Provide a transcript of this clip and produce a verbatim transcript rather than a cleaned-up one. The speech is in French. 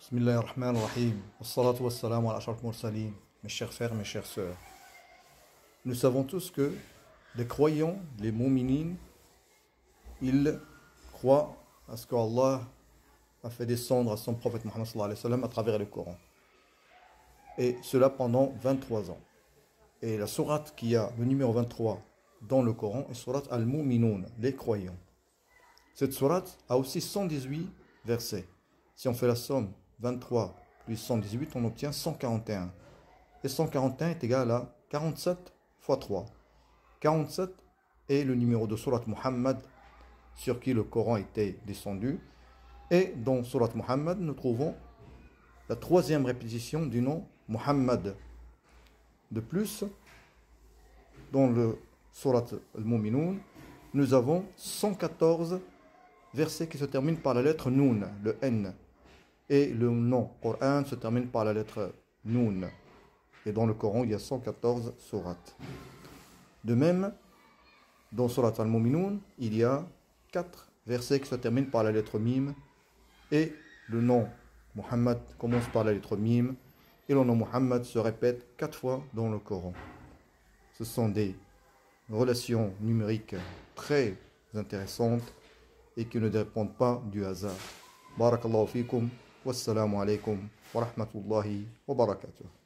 Bismillahirrahmanirrahim. Wassalatu wassalamu ala ashraf mursalin. Mes chers frères, mes chères sœurs. Nous savons tous que les croyants, les mu'minines, ils croient à ce qu'Allah a fait descendre à son prophète Muhammad sallallahu alayhi wa sallam à travers le Coran. Et cela pendant vingt-trois ans. Et la sourate qui a le numéro vingt-trois dans le Coran est sourate Al-Mu'minun, les croyants. Cette sourate a aussi cent dix-huit versets. Si on fait la somme vingt-trois plus cent dix-huit, on obtient cent quarante et un. Et cent quarante et un est égal à quarante-sept fois trois. quarante-sept est le numéro de sourate Muhammad sur qui le Coran était descendu. Et dans sourate Muhammad, nous trouvons la troisième répétition du nom Muhammad. De plus, dans le sourate Al-Mu'minun, nous avons cent quatorze versets qui se terminent par la lettre Noun, le N. Et le nom Coran se termine par la lettre Noun. Et dans le Coran, il y a cent quatorze sourates. De même, dans Surat Al-Mu'minun, il y a quatre versets qui se terminent par la lettre Mim. Et le nom Muhammad commence par la lettre Mim. Et le nom Muhammad se répète quatre fois dans le Coran. Ce sont des relations numériques très intéressantes et qui ne dépendent pas du hasard. Barakallahu fikum. Wassalamu alaikum wa rahmatullahi wa barakatuh.